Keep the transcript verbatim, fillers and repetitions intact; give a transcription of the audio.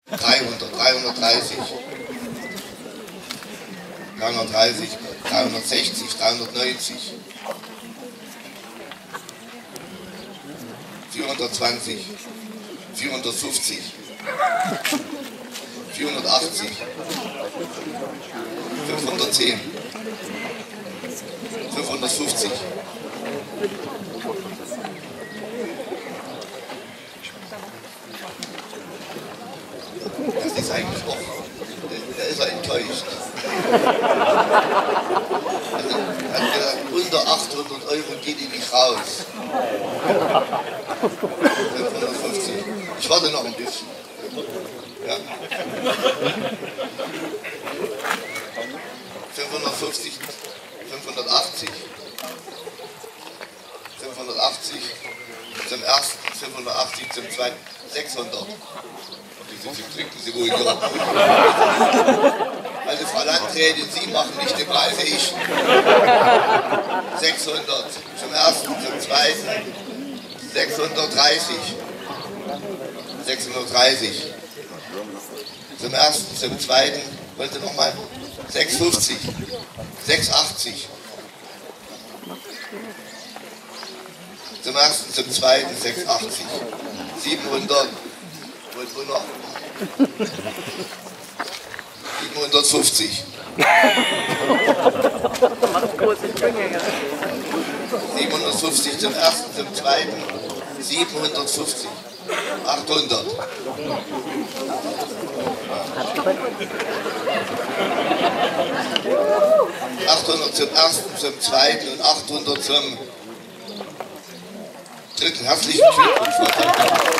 dreihundert, dreihundertdreißig, dreihundertdreißig, dreihundertsechzig, dreihundertneunzig, vierhundertzwanzig, vierhundertfünfzig, vierhundertachtzig, fünfhundertzehn, fünfhundertfünfzig, das ist eigentlich auch, da ist er enttäuscht. Also, er hat gesagt, unter achthundert Euro geht ihm nicht raus. fünfhundertfünfzig. Ich warte noch ein bisschen. Ja. fünfhundertfünfzig, fünfhundertachtzig, fünfhundertachtzig zum ersten, fünfhundertachtzig zum zweiten, sechshundert. Sie trinken Sie wohl noch. Also Frau Landrätin, Sie machen nicht die Preise, ich. sechshundert zum ersten, zum zweiten, sechshundertdreißig. sechshundertdreißig. Zum ersten, zum zweiten, wollte nochmal sechshundertfünfzig. sechshundertachtzig. Zum ersten, zum zweiten, sechshundertachtzig. siebenhundert. Und wo noch? siebenhundertfünfzig. siebenhundertfünfzig zum ersten, zum zweiten, siebenhundertfünfzig. achthundert. achthundert zum ersten, zum zweiten und achthundert zum dritten. Herzlichen Glückwunsch.